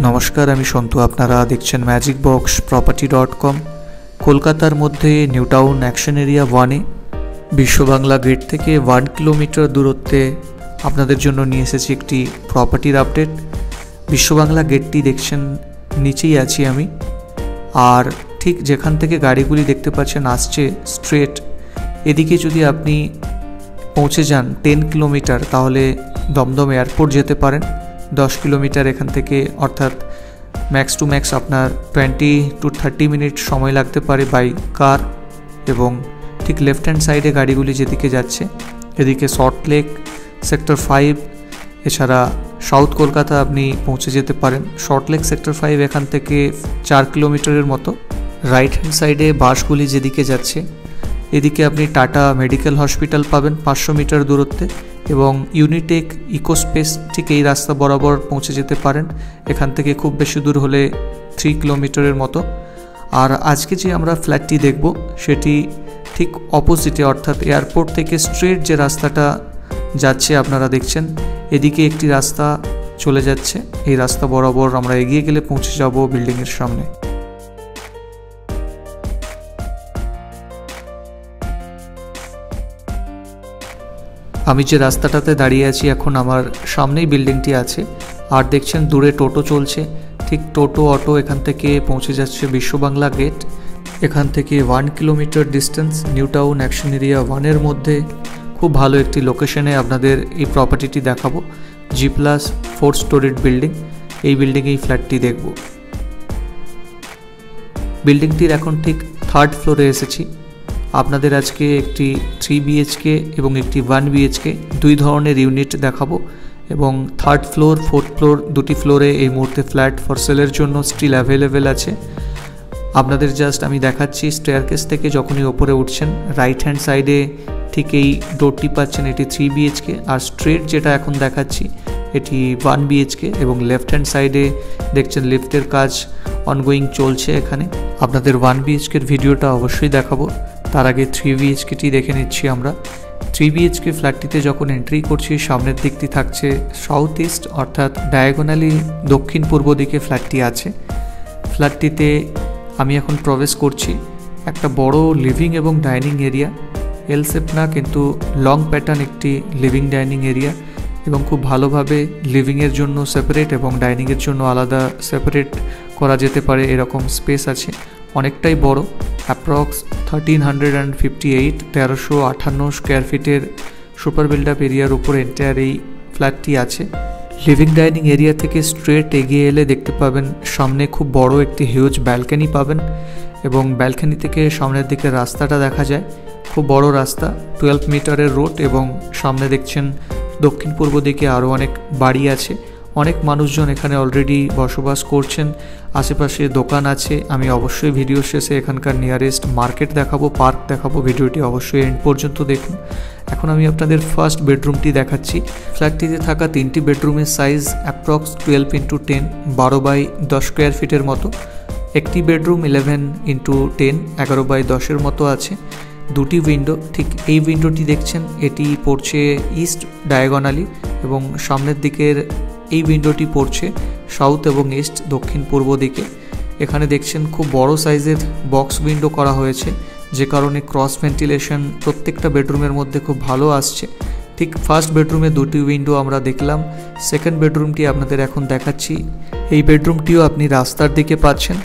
নমস্কার, আমি সন্তু। আপনারা দেখছেন magicboxproperty.com। কলকাতার মধ্যে নিউ টাউন অ্যাকশন এরিয়া 1-এ বিশ্ববাংলা গেট থেকে 1 কিলোমিটার দূরত্বে আপনাদের জন্য নিয়ে এসেছি একটি প্রপার্টির আপডেট। বিশ্ববাংলা গেটটি দেখছেন, নিচেই আছি আমি। আর ঠিক যেখান থেকে গাড়িগুলি দেখতে পাচ্ছেন আসছে স্ট্রেট, এদিকে যদি আপনি পৌঁছে যান 10 কিলোমিটার, তাহলে দমদম এয়ারপোর্ট যেতে পারেন। 10 কিলোমিটার এখান থেকে, অর্থাৎ ম্যাক্স টু ম্যাক্স আপনার 20 to 30 মিনিট সময় লাগতে পারে বাই কার। এবং ঠিক লেফট হ্যান্ড সাইডে গাড়িগুলি যেদিকে যাচ্ছে, এদিকে সল্টলেক, সেক্টর 5, এছাড়া সাউথ কলকাতা আপনি পৌঁছে যেতে পারেন। সল্টলেক সেক্টর 5 এখান থেকে 4 কিলোমিটারের মতো। রাইট হ্যান্ড সাইডে বাসগুলি যেদিকে যাচ্ছে, এদিকে আপনি টাটা মেডিকেল হসপিটাল পাবেন 500 মিটার দূরত্বে, এবং ইউনিটেক ইকোস্পেস ঠিক এই রাস্তা বরাবর পৌঁছে যেতে পারেন। এখান থেকে খুব বেশি দূর হলে 3 কিলোমিটারের মতো। আর আজকে যে আমরা ফ্ল্যাটটি দেখব সেটি ঠিক অপোজিটে, অর্থাৎ এয়ারপোর্ট থেকে স্ট্রেট যে রাস্তাটা যাচ্ছে আপনারা দেখছেন, এদিকে একটি রাস্তা চলে যাচ্ছে। এই রাস্তা বরাবর আমরা এগিয়ে গেলে পৌঁছে যাব বিল্ডিংয়ের সামনে। আমি যে রাস্তাটাতে দাঁড়িয়ে আছি এখন, আমার সামনেই বিল্ডিংটি আছে। আর দেখছেন দূরে টোটো চলছে, ঠিক টোটো অটো এখান থেকে পৌঁছে যাচ্ছে বিশ্ববাংলা গেট। এখান থেকে 1 kilometre distance, new town action area 1-এর মধ্যে খুব ভালো একটি লোকেশনে আপনাদের এই প্রপার্টিটি দেখাবো। G+4 স্টোরিড বিল্ডিং, এই বিল্ডিংয়েই ফ্ল্যাটটি দেখব। বিল্ডিংটির এখন ঠিক 3rd ফ্লোরে এসেছি। আপনাদের আজকে একটি 3 BHK এবং একটি 1 BHK দুই ধরনের ইউনিট দেখাবো, এবং 3rd ফ্লোর 4th ফ্লোর দুটি ফ্লোরে এই মুহূর্তে ফ্ল্যাট ফর সেলের জন্য স্টিল অ্যাভেলেবেল আছে। আপনাদের জাস্ট আমি দেখাচ্ছি, স্টেয়ারকেস থেকে যখনই ওপরে উঠছেন রাইট হ্যান্ড সাইডে ঠিক এই ডোরটি পাচ্ছেন, এটি 3 BHK। আর স্ট্রেট যেটা এখন দেখাচ্ছি এটি 1 BHK, এবং লেফট হ্যান্ড সাইডে দেখছেন লিফটের কাজ অনগোয়িং চলছে এখানে। আপনাদের 1 BHKর ভিডিওটা অবশ্যই দেখাবো, তার আগে 3 BHKটি দেখে নিচ্ছি আমরা। 3 BHK ফ্ল্যাটটিতে যখন এন্ট্রি করছি, সামনের দিকটি থাকছে সাউথ ইস্ট, অর্থাৎ ডায়াগোনালি দক্ষিণ পূর্ব দিকে ফ্ল্যাটটি আছে। ফ্ল্যাটটিতে আমি এখন প্রবেশ করছি। একটা বড় লিভিং এবং ডাইনিং এরিয়া, এল শেপ না কিন্তু লং প্যাটার্ন একটি লিভিং ডাইনিং এরিয়া, এবং খুব ভালোভাবে লিভিংয়ের জন্য সেপারেট এবং ডাইনিংয়ের জন্য আলাদা সেপারেট করা যেতে পারে এরকম স্পেস আছে। অনেকটাই বড়, অ্যাপ্রক্স 1358 স্কোয়ার ফিটের সুপার বিল্ড আপ এরিয়ার উপর এন্টায়ার এই ফ্ল্যাটটি আছে। লিভিং ডাইনিং এরিয়া থেকে স্ট্রেট এগিয়ে এলে দেখতে পাবেন সামনে খুব বড় একটি হিউজ ব্যালকনি পাবেন, এবং ব্যালকনি থেকে সামনের দিকে রাস্তাটা দেখা যায়। খুব বড় রাস্তা, 12 মিটারের রোড, এবং সামনে দেখছেন দক্ষিণ পূর্ব দিকে আরও অনেক বাড়ি আছে। অনেক মানুষজন এখানে অলরেডি বসবাস করছেন, আশেপাশে দোকান আছে। আমি অবশ্যই ভিডিও শেষে এখানকার নিয়ারেস্ট মার্কেট দেখাবো, পার্ক দেখাবো। ভিডিওটি অবশ্যই এন্ড পর্যন্ত দেখুন। এখন আমি আপনাদের ফার্স্ট বেডরুমটি দেখাচ্ছি। ফ্ল্যাটটিতে থাকা 3টি বেডরুমের size approx 12x10, 12x10 square ফিটের মতো। একটি বেডরুম 11x10, 11x10 মতো আছে। দুটি উইন্ডো, ঠিক এই উইন্ডোটি দেখছেন এটি পড়ছে ইস্ট ডায়াগোনালি, এবং সামনের দিকের এই উইন্ডোটি পড়ছে সাউথ এবং ইস্ট দক্ষিণ পূর্ব দিকে। এখানে দেখছেন খুব বড় সাইজের বক্স উইন্ডো করা হয়েছে, যে কারণে ক্রস ভেন্টিলেশন প্রত্যেকটা বেডরুমের মধ্যে খুব ভালো আসছে। ঠিক ফার্স্ট বেডরুমে দুটি উইন্ডো আমরা দেখলাম। সেকেন্ড বেডরুমটি আপনাদের এখন দেখাচ্ছি। এই বেডরুমটিও আপনি রাস্তার দিকে পাচ্ছেন।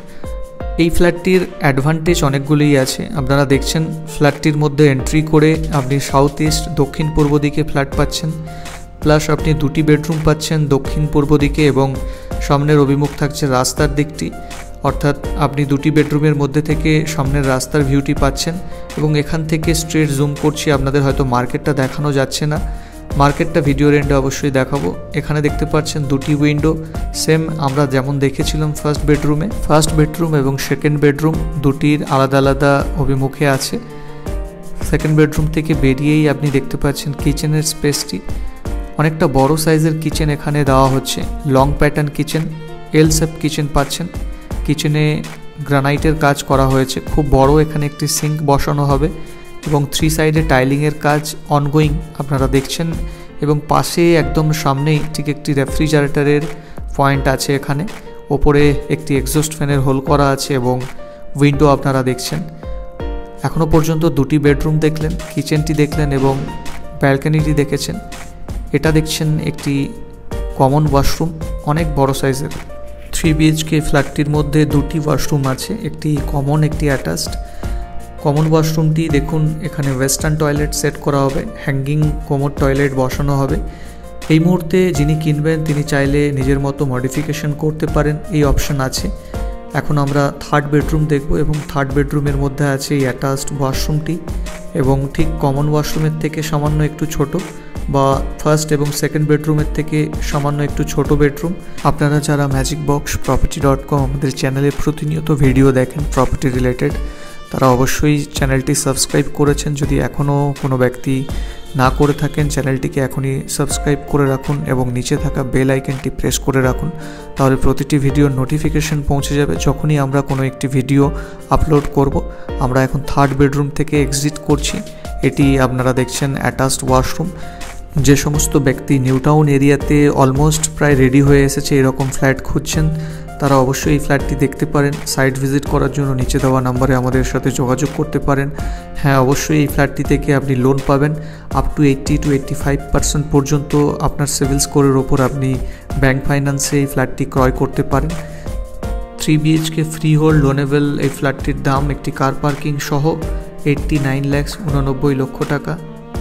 এই ফ্ল্যাটটির অ্যাডভান্টেজ অনেকগুলোই আছে। আপনারা দেখছেন ফ্ল্যাটটির মধ্যে এন্ট্রি করে আপনি সাউথ ইস্ট দক্ষিণ পূর্ব দিকে ফ্ল্যাট পাচ্ছেন, প্লাস আপনি দুটি বেডরুম পাচ্ছেন দক্ষিণ পূর্ব দিকে, এবং সামনের অভিমুখ থাকছে রাস্তার দিকটি, অর্থাৎ আপনি দুটি বেডরুমের মধ্যে থেকে সামনের রাস্তার ভিউটি পাচ্ছেন। এবং এখান থেকে স্ট্রেট জুম করছি, আপনাদের হয়তো মার্কেটটা দেখানো যাচ্ছে না, মার্কেটটা ভিডিওর এন্ডে অবশ্যই দেখাবো। এখানে দেখতে পাচ্ছেন দুটি উইন্ডো, সেম আমরা যেমন দেখেছিলাম ফার্স্ট বেডরুমে। ফার্স্ট বেডরুম এবং সেকেন্ড বেডরুম দুটির আলাদা আলাদা অভিমুখে আছে। সেকেন্ড বেডরুম থেকে বেরিয়েই আপনি দেখতে পাচ্ছেন কিচেনের স্পেসটি। অনেকটা বড় সাইজের কিচেন এখানে দেওয়া হচ্ছে, long pattern kitchen, L shape kitchen পাচ্ছেন। কিচেনে গ্রানাইটের কাজ করা হয়েছে, খুব বড় এখানে একটি সিঙ্ক বসানো হবে, এবং 3 সাইডে টাইলিংয়ের কাজ অনগোয়িং আপনারা দেখছেন। এবং পাশে একদম সামনেই ঠিক একটি রেফ্রিজারেটরের পয়েন্ট আছে এখানে। ওপরে একটি এক্সস্ট ফ্যানের হোল করা আছে এবং উইন্ডো আপনারা দেখছেন। এখনও পর্যন্ত দুটি বেডরুম দেখলেন, কিচেনটি দেখলেন এবং ব্যালকনিটি দেখেছেন। এটা দেখছেন একটি কমন ওয়াশরুম, অনেক বড় সাইজের। 3 BHK ফ্ল্যাটটির মধ্যে দুটি ওয়াশরুম আছে, একটি কমন একটি অ্যাটাচড। কমন ওয়াশরুমটি দেখুন, এখানে ওয়েস্টার্ন টয়লেট সেট করা হবে, হ্যাঙ্গিং কোমোড টয়লেট বসানো হবে। এই মুহূর্তে যিনি কিনবেন তিনি চাইলে নিজের মতো মডিফিকেশন করতে পারেন, এই অপশন আছে। এখন আমরা থার্ড বেডরুম দেখব এবং থার্ড বেডরুমের মধ্যে আছে এই অ্যাটাচড ওয়াশরুমটি এবং ঠিক কমন ওয়াশরুমের থেকে সামান্য একটু ছোট, বা ফার্স্ট এবং সেকেন্ড বেডরুমের থেকে সামান্য একটু ছোট বেডরুম। আপনারা যারা magicboxproperty.com আমাদের চ্যানেলে প্রতিনিয়ত ভিডিও দেখেন প্রপার্টি রিলেটেড, তারা অবশ্যই চ্যানেলটি সাবস্ক্রাইব করেছেন। যদি এখনও কোনো ব্যক্তি না করে থাকেন, চ্যানেলটিকে এখনই সাবস্ক্রাইব করে রাখুন এবং নিচে থাকা বেল আইকনটি প্রেস করে রাখুন, তাহলে প্রতিটি ভিডিওর নোটিফিকেশন পৌঁছে যাবে যখনই আমরা কোনো একটি ভিডিও আপলোড করব। আমরা এখন থার্ড বেডরুম থেকে এক্সিট করছি। এটি আপনারা দেখছেন অ্যাটাচড ওয়াশরুম। যে সমস্ত ব্যক্তি নিউ টাউন এরিয়াতে অলমোস্ট প্রায় রেডি হয়ে এসেছে এরকম ফ্ল্যাট খুঁজছেন, তারা অবশ্যই এই ফ্ল্যাটটি দেখতে পারেন। সাইট ভিজিট করার জন্য নিচে দেওয়া নাম্বারে আমাদের সাথে যোগাযোগ করতে পারেন। হ্যাঁ, অবশ্যই এই ফ্ল্যাটটি থেকে আপনি লোন পাবেন আপ টু 80 to 85% পর্যন্ত। আপনার সিভিল স্কোরের ওপর আপনি ব্যাংক ফাইন্যান্সে এই ফ্ল্যাটটি ক্রয় করতে পারেন। 3 BHK ফ্রি হোল্ড লোনেবল এই ফ্ল্যাটটির দাম একটি কার পার্কিং সহ 89 লক্ষ টাকা।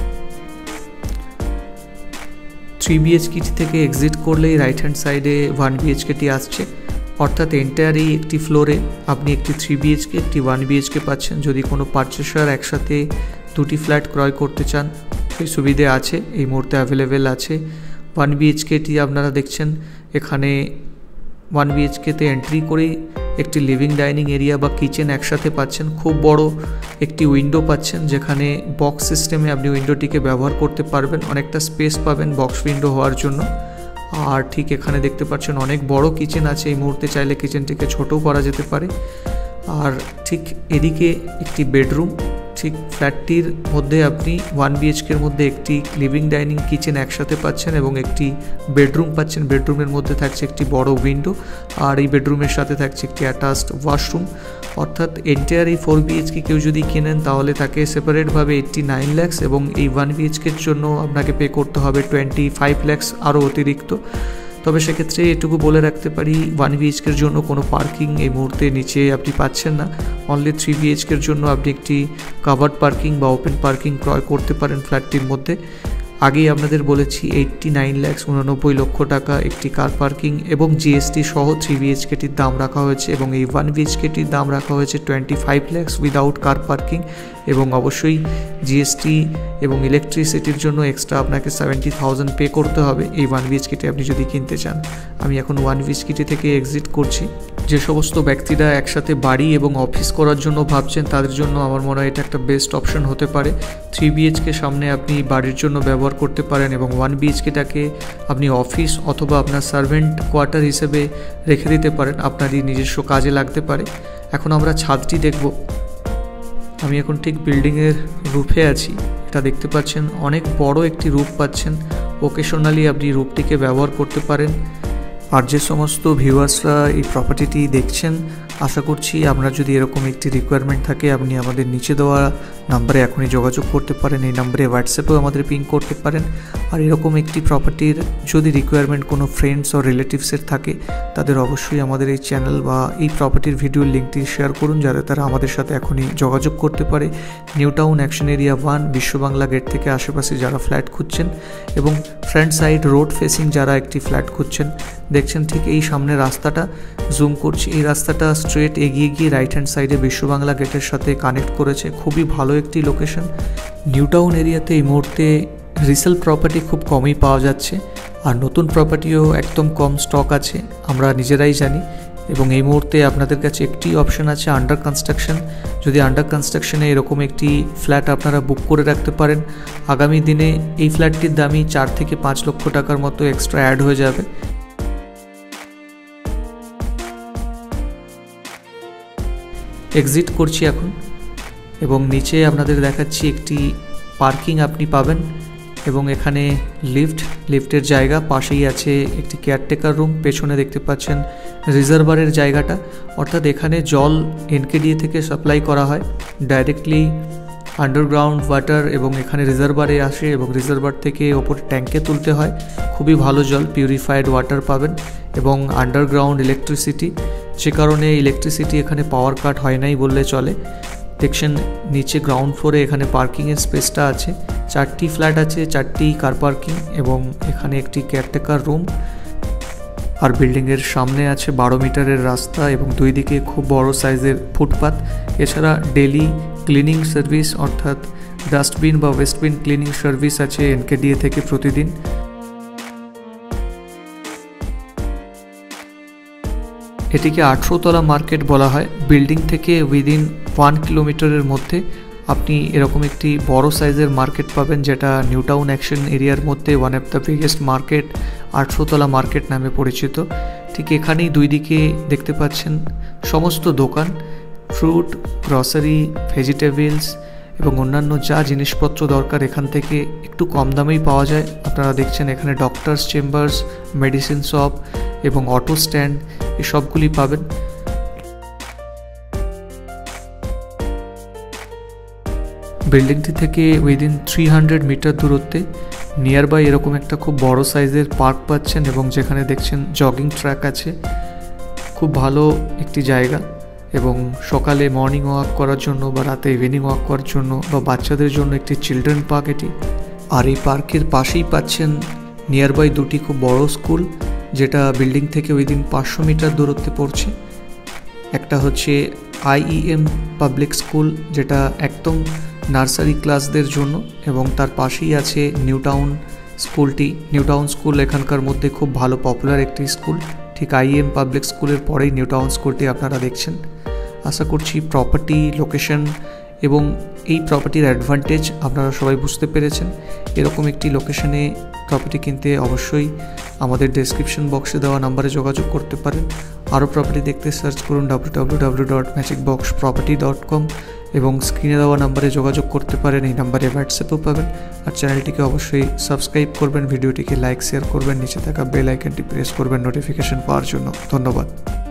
3 BHK থেকে এক্সিট করলেই রাইট হ্যান্ড সাইডে 1 BHKটি আসছে, অর্থাৎ এন্টায়ারই একটি ফ্লোরে আপনি একটি 3 BHK একটি 1 BHK পাচ্ছেন। যদি কোনো পারচেসার একসাথে দুটি ফ্ল্যাট ক্রয় করতে চান, সেই সুবিধে আছে, এই মুহূর্তে অ্যাভেলেবেল আছে। 1 BHKটি আপনারা দেখছেন, এখানে 1 BHKতে এন্ট্রি করেই একটি লিভিং ডাইনিং এরিয়া বা কিচেন একসাথে পাচ্ছেন। খুব বড় একটি উইন্ডো পাচ্ছেন, যেখানে বক্স সিস্টেমে আপনি উইন্ডোটিকে ব্যবহার করতে পারবেন, অনেকটা স্পেস পাবেন বক্স উইন্ডো হওয়ার জন্য। আর ঠিক এখানে দেখতে পাচ্ছেন অনেক বড় কিচেন আছে, এই মুহূর্তে চাইলে কিচেনটিকে ছোটও করা যেতে পারে। আর ঠিক এদিকে একটি বেডরুম, ঠিক ফ্ল্যাটটির মধ্যে আপনি 1 BHKর মধ্যে একটি লিভিং ডাইনিং কিচেন একসাথে পাচ্ছেন এবং একটি বেডরুম পাচ্ছেন। বেডরুমের মধ্যে থাকছে একটি বড় উইন্ডো, আর এই বেডরুমের সাথে থাকছে একটি অ্যাটাচড ওয়াশরুম। অর্থাৎ এন্টায়ার এই 4 BHK কেউ যদি কেনেন তাহলে তাকে সেপারেটভাবে 89 লাখ এবং এই 1 BHKর জন্য আপনাকে পে করতে হবে 25 লাখ আরও অতিরিক্ত। তবে সেক্ষেত্রে এটুকু বলে রাখতে পারি, 1 BHKর জন্য কোনো পার্কিং এই মুহূর্তে নিচে আপনি পাচ্ছেন না। অনলি 3 BHKর জন্য আপনি একটি কাভার্ড পার্কিং বা ওপেন পার্কিং ক্রয় করতে পারেন ফ্ল্যাটটির মধ্যে। আগেই আপনাদের বলেছি 89 লক্ষ টাকা একটি কার পার্কিং এবং জিএসটি সহ 3 BHKটির দাম রাখা হয়েছে এবং এই 1 BHKটির দাম রাখা হয়েছে 25 লাখ উইদাউট কার পার্কিং। এবং অবশ্যই জিএসটি এবং ইলেকট্রিসিটির জন্য এক্সট্রা আপনাকে 70,000 পে করতে হবে এই 1 BHKটি আপনি যদি কিনতে চান। আমি এখন 1 BHKটি থেকে এক্সিট করছি। যে সমস্ত ব্যক্তিরা একসাথে বাড়ি এবং অফিস করার জন্য ভাবছেন, তাদের জন্য আমার মনে হয় এটা একটা বেস্ট অপশন হতে পারে। 3 BHK সামনে আপনি বাড়ির জন্য ব্যবহার করতে পারেন এবং 1 BHKটাকে আপনি অফিস অথবা আপনার সার্ভেন্ট কোয়ার্টার হিসেবে রেখে দিতে পারেন, আপনারই নিজস্ব কাজে লাগতে পারে। এখন আমরা ছাদটি দেখব। আমি এখন ঠিক বিল্ডিংয়ের রুফে আছি, এটা দেখতে পাচ্ছেন অনেক বড় একটি রুফ পাচ্ছেন। ওকেশনালি আপনি রুফটিকে ব্যবহার করতে পারেন। আর যে সমস্ত ভিউয়ার্সরা এই প্রপার্টিটি দেখছেন, আশা করছি আপনার যদি এরকম একটি রিকোয়ারমেন্ট থাকে আপনি আমাদের নিচে দেওয়া নাম্বারে এখনই যোগাযোগ করতে পারেন। এই নাম্বারে হোয়াটসঅ্যাপেও আমাদের পিং করতে পারেন। আর এরকম একটি প্রপার্টির যদি রিকোয়ারমেন্ট কোনো ফ্রেন্ডস ও রিলেটিভসের থাকে, তাদের অবশ্যই আমাদের এই চ্যানেল বা এই প্রপার্টির ভিডিওর লিঙ্কটি শেয়ার করুন, যাতে তারা আমাদের সাথে এখনই যোগাযোগ করতে পারে। New town action area 1 Biswa Bangla gate থেকে আশেপাশে যারা ফ্ল্যাট খুঁজছেন এবং ফ্রন্ট সাইড রোড ফেসিং যারা একটি ফ্ল্যাট খুঁজছেন, দেখছেন ঠিক এই সামনে রাস্তাটা জুম করছি, এই রাস্তাটা স্ট্রেট এগিয়ে গিয়ে রাইট হ্যান্ড সাইডে বিশ্ববাংলা গেটের সাথে কানেক্ট করেছে। খুবই ভালো একটি লোকেশন। নিউ টাউন এরিয়াতে এই মুহূর্তে রিসেল প্রপার্টি খুব কমই পাওয়া যাচ্ছে, আর নতুন প্রপার্টিও একদম কম স্টক আছে, আমরা নিজেরাই জানি। এবং এই মুহূর্তে আপনাদের কাছে একটি অপশন আছে আন্ডার কনস্ট্রাকশন। যদি আন্ডার কনস্ট্রাকশনে এরকম একটি ফ্ল্যাট আপনারা বুক করে রাখতে পারেন, আগামী দিনে এই ফ্ল্যাটটির দামই 4 থেকে 5 লক্ষ টাকার মতো এক্সট্রা অ্যাড হয়ে যাবে। এক্সিট করছি এখন এবং নিচে আপনাদের দেখাচ্ছি একটি পার্কিং আপনি পাবেন এবং এখানে লিফটের জায়গা, পাশেই আছে একটি কেয়ারটেকার রুম, পেছনে দেখতে পাচ্ছেন রিজার্ভারের জায়গাটা, অর্থাৎ এখানে জল এনকেডিএ থেকে সাপ্লাই করা হয় ডাইরেক্টলি আন্ডারগ্রাউন্ড ওয়াটার, এবং এখানে রিজার্ভারে আসে এবং রিজার্ভার থেকে ওপরে ট্যাঙ্কে তুলতে হয়। খুবই ভালো জল, পিউরিফাইড ওয়াটার পাবেন এবং আন্ডারগ্রাউন্ড ইলেকট্রিসিটি, যে কারণে ইলেকট্রিসিটি এখানে পাওয়ার কাট হয় নাই বললে চলে। দেখছেন নিচে গ্রাউন্ড ফ্লোরে এখানে পার্কিংয়ের স্পেসটা আছে, 4টি ফ্ল্যাট আছে, 4টি কার পার্কিং এবং এখানে একটি কেয়ারটেকার রুম। আর বিল্ডিংয়ের সামনে আছে 12 মিটারের রাস্তা এবং দুই দিকে খুব বড় সাইজের ফুটপাথ। এছাড়া ডেলি ক্লিনিং সার্ভিস অর্থাৎ ডাস্টবিন বা ওয়েস্টবিন ক্লিনিং সার্ভিস আছে এনকেডিএ থেকে প্রতিদিন। এটিকে 18 তলা মার্কেট বলা হয়। বিল্ডিং থেকে উইদিন 1 কিলোমিটারের মধ্যে আপনি এরকম একটি বড় সাইজের মার্কেট পাবেন, যেটা নিউ টাউন অ্যাকশন এরিয়ার মধ্যে one of the biggest market, 18 তলা মার্কেট নামে পরিচিত। ঠিক এখানেই দুই দিকে দেখতে পাচ্ছেন সমস্ত দোকান, ফ্রুট, গ্রসারি, ভেজিটেবলস এবং অন্যান্য যা জিনিসপত্র দরকার এখান থেকে একটু কম দামেই পাওয়া যায়। আপনারা দেখছেন এখানে ডক্টরস চেম্বার্স, মেডিসিন শপ এবং অটো স্ট্যান্ড এসবগুলি পাবেন। বিল্ডিংটি থেকে উইদিন 300 মিটার দূরত্বে নিয়ারবাই এরকম একটা খুব বড় সাইজের পার্ক পাচ্ছেন এবং যেখানে দেখছেন জগিং ট্র্যাক আছে। খুব ভালো একটি জায়গা এবং সকালে মর্নিং ওয়াক করার জন্য বা রাতে ইভিনিং ওয়াক করার জন্য বা বাচ্চাদের জন্য একটি চিলড্রেন পার্ক এটি। আর এই পার্কের পাশেই পাচ্ছেন নিয়ারবাই দুটি খুব বড় স্কুল, যেটা বিল্ডিং থেকে উইদিন 500 মিটার দূরত্বে পড়ছে। একটা হচ্ছে IEM পাবলিক স্কুল, যেটা একদম নার্সারি ক্লাসদের জন্য, এবং তার পাশেই আছে নিউ টাউন স্কুলটি। নিউ টাউন স্কুল এখানকার মধ্যে খুব ভালো পপুলার একটি স্কুল। ঠিক IEM পাবলিক স্কুলের পরেই নিউ টাউন স্কুলটি আপনারা দেখছেন। আশা করছি প্রপার্টি, লোকেশন এবং এই প্রপার্টির অ্যাডভান্টেজ আপনারা সবাই বুঝতে পেরেছেন। এরকম একটি লোকেশনে প্রপার্টি কিনতে অবশ্যই আমাদের ডেসক্রিপশন বক্সে দেওয়া নাম্বারে যোগাযোগ করতে পারেন। আরও প্রপার্টি দেখতে সার্চ করুন www.magicboxproperty.com এবং স্ক্রিনে দেওয়া নাম্বারে যোগাযোগ করতে পারেন। এই নাম্বারে হোয়াটসঅ্যাপও পাবেন। আর চ্যানেলটিকে অবশ্যই সাবস্ক্রাইব করবেন, ভিডিওটিকে লাইক শেয়ার করবেন, নিচে থাকা বেল আইকনটি প্রেস করবেন নোটিফিকেশন পাওয়ার জন্য। ধন্যবাদ।